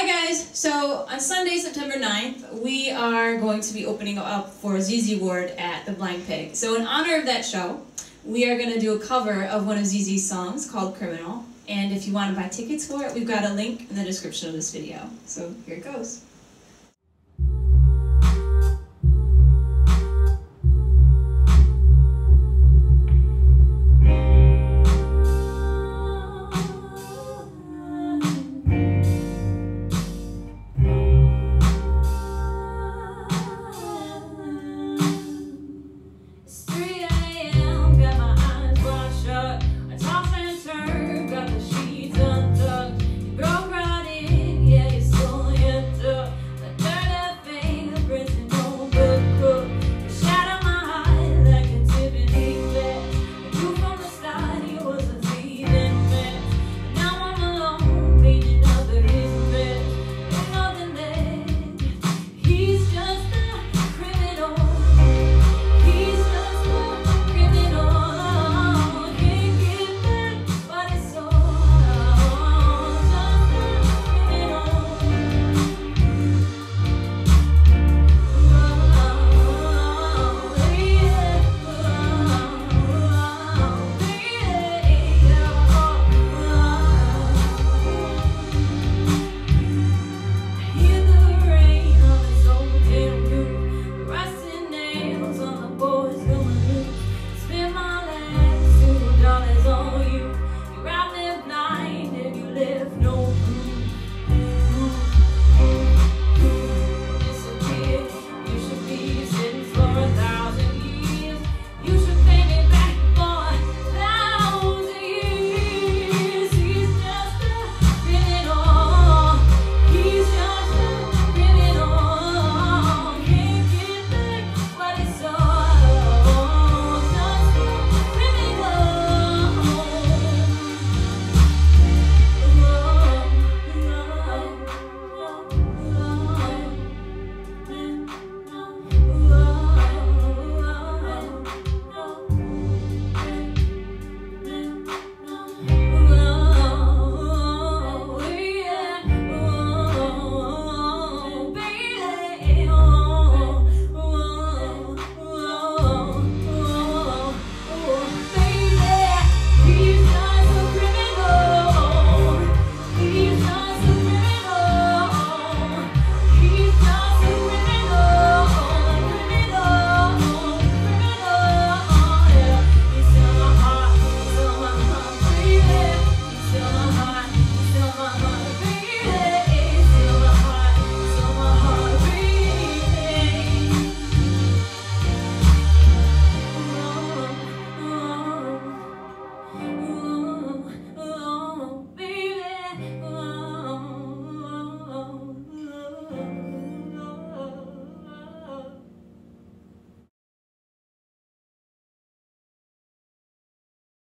Hi guys! So on Sunday, September 9th, we are going to be opening up for ZZ Ward at the Blind Pig. So in honor of that show, we are going to do a cover of one of ZZ's songs called Criminal. And if you want to buy tickets for it, we've got a link in the description of this video. So here it goes.